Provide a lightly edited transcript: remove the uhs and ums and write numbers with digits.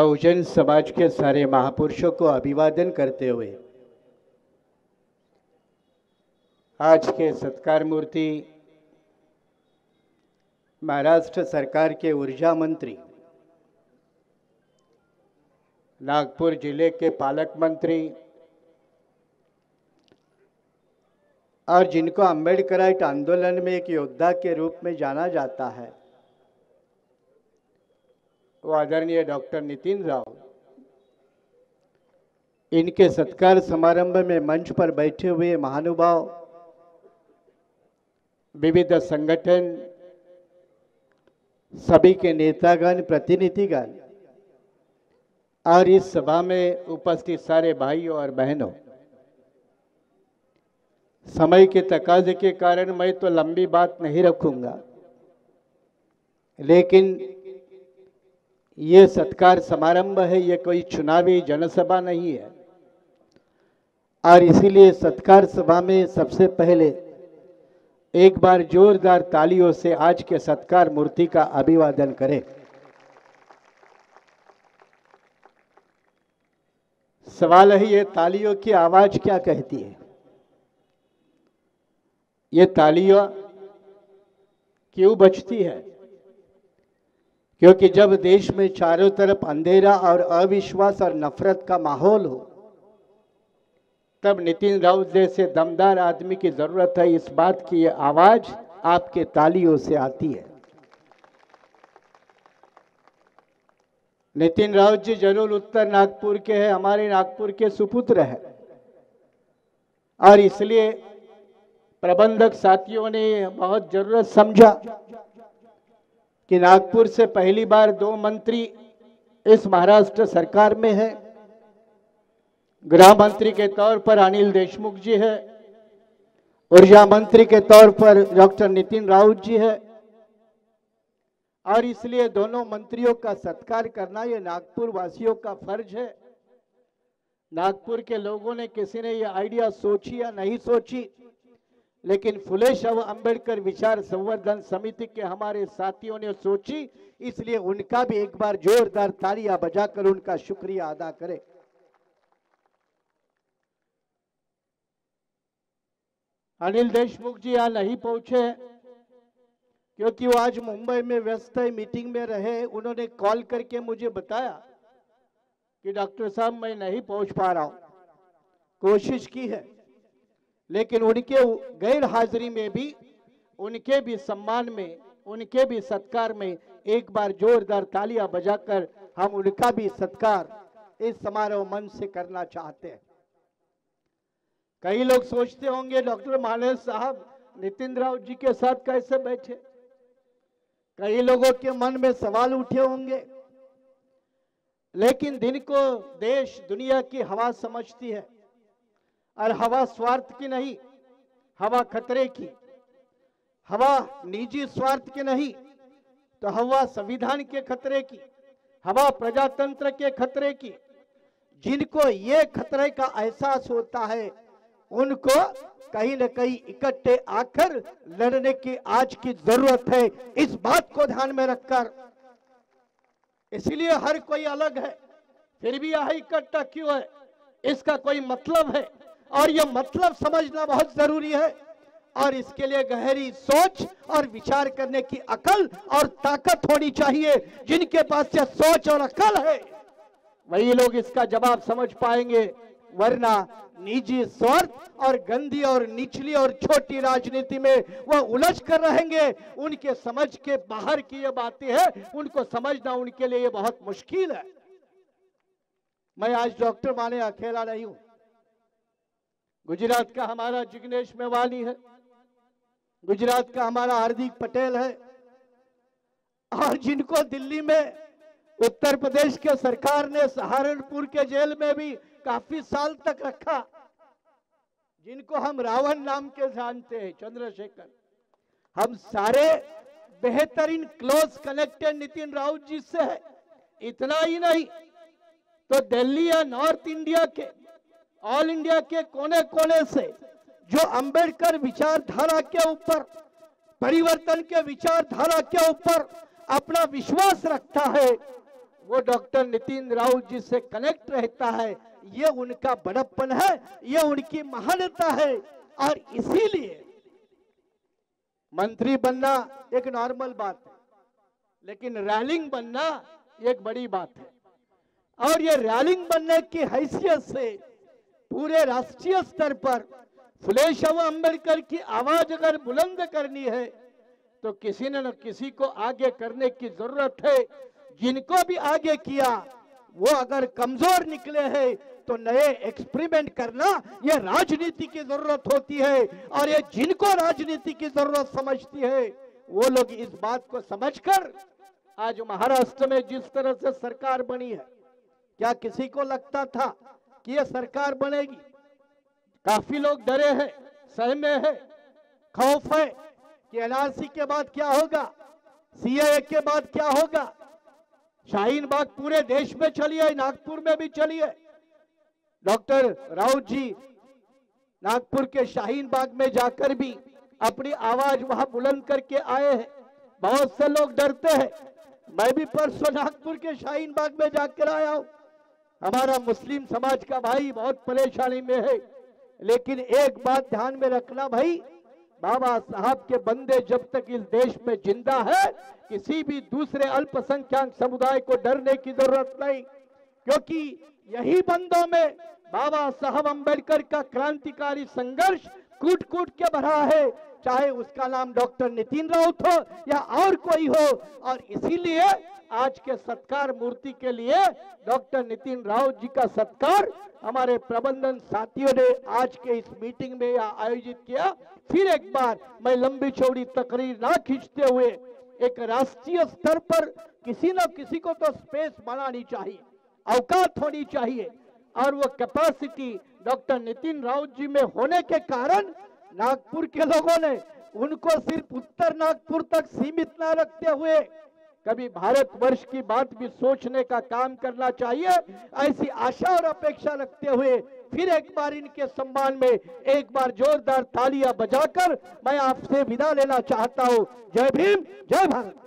बहुजन समाज के सारे महापुरुषों को अभिवादन करते हुए आज के सत्कार मूर्ति महाराष्ट्र सरकार के ऊर्जा मंत्री, नागपुर जिले के पालक मंत्री और जिनको अम्बेडकराइट आंदोलन में एक योद्धा के रूप में जाना जाता है, वो आदरणीय डॉक्टर नितिन राव, इनके सत्कार समारंभ में मंच पर बैठे हुए महानुभाव, विविध संगठन, सभी के नेतागण, प्रतिनिधिगण और इस सभा में उपस्थित सारे भाइयों और बहनों, समय के तकाजे के कारण मैं तो लंबी बात नहीं रखूंगा, लेकिन ये सत्कार समारंभ है, ये कोई चुनावी जनसभा नहीं है और इसीलिए सत्कार सभा में सबसे पहले एक बार जोरदार तालियों से आज के सत्कार मूर्ति का अभिवादन करें। सवाल है, ये तालियों की आवाज क्या कहती है? ये तालियां क्यों बजती है? क्योंकि जब देश में चारों तरफ अंधेरा और अविश्वास और नफरत का माहौल हो, तब नितिन राउत जैसे दमदार आदमी की जरूरत है। इस बात की ये आवाज आपके तालियों से आती है। नितिन राउत जी जरूर उत्तर नागपुर के हैं, हमारे नागपुर के सुपुत्र हैं और इसलिए प्रबंधक साथियों ने बहुत जरूरत समझा कि नागपुर से पहली बार 2 मंत्री इस महाराष्ट्र सरकार में हैं। गृह मंत्री के तौर पर अनिल देशमुख जी है, ऊर्जा मंत्री के तौर पर डॉक्टर नितिन राउत जी है और इसलिए दोनों मंत्रियों का सत्कार करना ये नागपुर वासियों का फर्ज है। नागपुर के लोगों ने, किसी ने ये आइडिया सोची या नहीं सोची, लेकिन फुले शव अंबेडकर विचार संवर्धन समिति के हमारे साथियों ने सोची, इसलिए उनका भी एक बार जोरदार तालियां बजाकर उनका शुक्रिया अदा करें। अनिल देशमुख जी यहाँ नहीं पहुंचे क्योंकि वो आज मुंबई में व्यस्त है, मीटिंग में रहे। उन्होंने कॉल करके मुझे बताया कि डॉक्टर साहब मैं नहीं पहुंच पा रहा हूं, कोशिश की है, लेकिन उनके गैर हाजिरी में भी, उनके भी सम्मान में, उनके भी सत्कार में एक बार जोरदार तालियां बजाकर हम उनका भी सत्कार इस समारोह मंच से करना चाहते हैं। कई लोग सोचते होंगे डॉक्टर मानेश साहब नितिन राउत जी के साथ कैसे बैठे, कई लोगों के मन में सवाल उठे होंगे, लेकिन दिन को देश दुनिया की हवा समझती है और हवा स्वार्थ की नहीं, हवा खतरे की, हवा निजी स्वार्थ की नहीं, तो हवा संविधान के खतरे की, हवा प्रजातंत्र के खतरे की। जिनको ये खतरे का एहसास होता है उनको कहीं न कहीं इकट्ठे आकर लड़ने की आज की जरूरत है। इस बात को ध्यान में रखकर, इसलिए हर कोई अलग है, फिर भी यह इकट्ठा क्यों है, इसका कोई मतलब है और यह मतलब समझना बहुत जरूरी है और इसके लिए गहरी सोच और विचार करने की अकल और ताकत होनी चाहिए। जिनके पास यह सोच और अकल है वही लोग इसका जवाब समझ पाएंगे, वरना निजी स्वार्थ और गंदी और निचली और छोटी राजनीति में वह उलझ कर रहेंगे। उनके समझ के बाहर की ये बातें हैं, उनको समझना उनके लिए ये बहुत मुश्किल है। मैं आज डॉक्टर माने अकेला नहीं हूं, गुजरात का हमारा जिग्नेश मेवानी है, गुजरात का हमारा हार्दिक पटेल है और जिनको दिल्ली में उत्तर प्रदेश के सरकार ने सहारनपुर के जेल में भी काफी साल तक रखा, जिनको हम रावण नाम के जानते हैं, चंद्रशेखर, हम सारे बेहतरीन क्लोज कनेक्टेड नितिन राउत जी से है। इतना ही नहीं तो दिल्ली या नॉर्थ इंडिया के, ऑल इंडिया के कोने कोने से जो अंबेडकर विचारधारा के ऊपर, परिवर्तन के विचारधारा के ऊपर अपना विश्वास रखता है, वो डॉक्टर नितिन राउत जी से कनेक्ट रहता है। ये उनका बड़प्पन है, ये उनकी महानता है। और इसीलिए मंत्री बनना एक नॉर्मल बात है, लेकिन रैलिंग बनना एक बड़ी बात है। और ये रैलिंग बनने की हैसियत से पूरे राष्ट्रीय स्तर पर फुले शाह अम्बेडकर की आवाज अगर बुलंद करनी है तो किसी न किसी को आगे करने की जरूरत है। जिनको भी आगे किया वो अगर कमजोर निकले हैं तो नए एक्सपेरिमेंट करना ये राजनीति की जरूरत होती है। और ये जिनको राजनीति की जरूरत समझती है वो लोग इस बात को समझकर आज महाराष्ट्र में जिस तरह से सरकार बनी है, क्या किसी को लगता था कि ये सरकार बनेगी? काफी लोग डरे हैं, सहमे हैं, खौफ है कि एनआरसी के बाद क्या होगा, सीएए के बाद क्या होगा। शाहीन बाग पूरे देश में चली है, नागपुर में भी चली है। डॉक्टर राउत जी नागपुर के शाहीन बाग में जाकर भी अपनी आवाज वहां बुलंद करके आए हैं। बहुत से लोग डरते हैं, मैं भी परसों नागपुर के शाहीन बाग में जाकर आया हूं। हमारा मुस्लिम समाज का भाई बहुत परेशानी में है, लेकिन एक बात ध्यान में रखना भाई, बाबा साहब के बंदे जब तक इस देश में जिंदा है किसी भी दूसरे अल्पसंख्यक समुदाय को डरने की जरूरत नहीं, क्योंकि यही बंदों में बाबा साहब अम्बेडकर का क्रांतिकारी संघर्ष कूट कूट के भरा है, चाहे उसका नाम डॉक्टर नितिन राउत हो या और कोई हो। और इसीलिए आज के सत्कार मूर्ति के लिए डॉक्टर नितिन राउत जी का सत्कार हमारे प्रबंधन साथियों ने आज के इस मीटिंग में आयोजित किया। फिर एक बार मैं लंबी चौड़ी तकरीर ना खींचते हुए एक राष्ट्रीय स्तर पर किसी न किसी को तो स्पेस बनानी चाहिए, अवकाश होनी चाहिए। और वो कैपेसिटी डॉक्टर नितिन राउत जी में होने के कारण नागपुर के लोगों ने उनको सिर्फ उत्तर नागपुर तक सीमित न रखते हुए कभी भारतवर्ष की बात भी सोचने का काम करना चाहिए, ऐसी आशा और अपेक्षा रखते हुए फिर एक बार इनके सम्मान में एक बार जोरदार तालियां बजाकर मैं आपसे विदा लेना चाहता हूं। जय भीम, जय भारत।